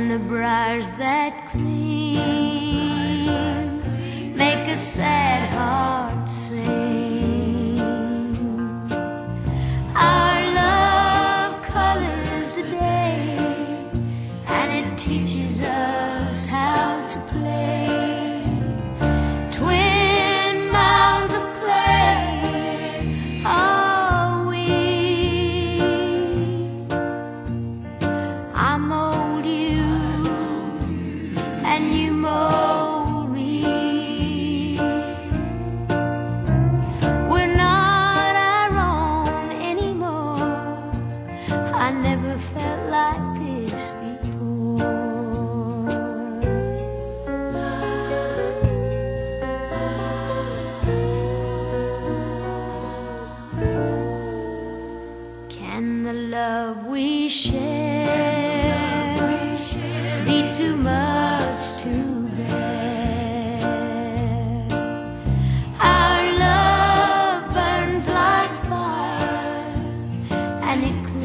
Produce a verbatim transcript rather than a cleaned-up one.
and the briars that gleam make a sad heart sing. Our love colors the day, and it teaches us how to play. Twin mounds of clay are we. I mold you and you mold me. We're not our own anymore. I never felt like this before. Can the love we share be too much to bear? Our love burns like fire, and it